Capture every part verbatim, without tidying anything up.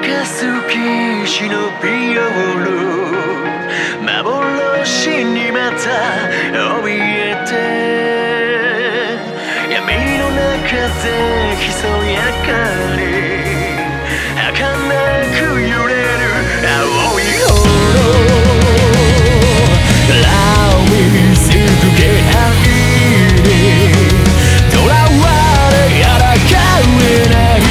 かす騎士のビオル幻にまた怯えて闇の中でひそやかに儚く揺れる青い炎ラミすく気配に囚われやらかえない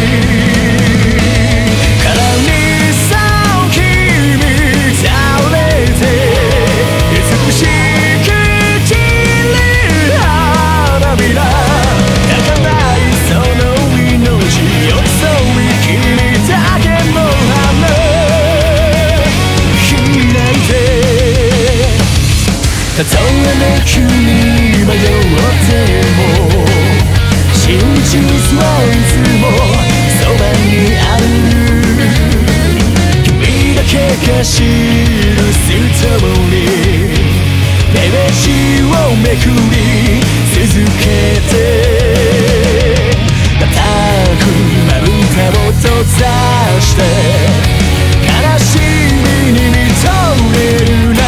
たとえ急に迷っても真実はいつもそばにある君だけが知るストーリーページをめくり続けて固くまぶたを閉ざして悲しみに見とれるな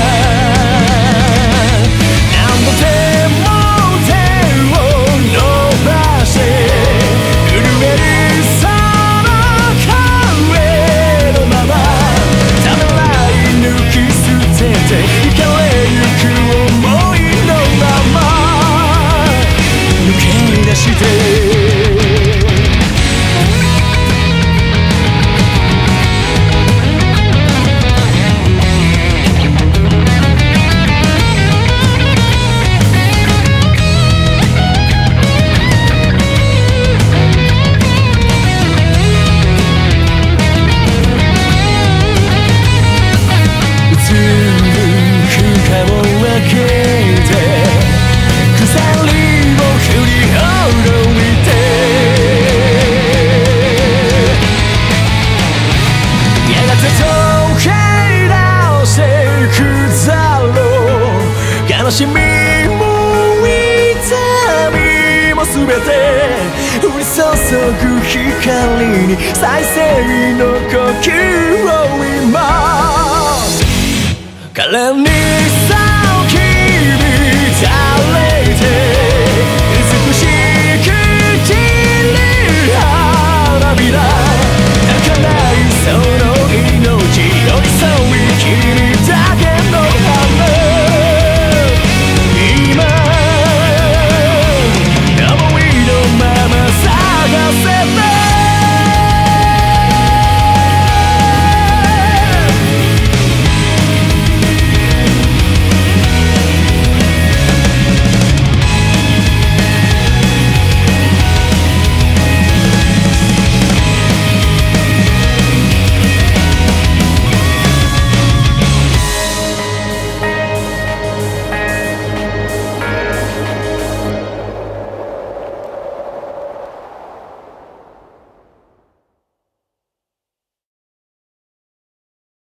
悲しみも痛みもすべて降り注ぐ光に再生の呼吸を今彼にさ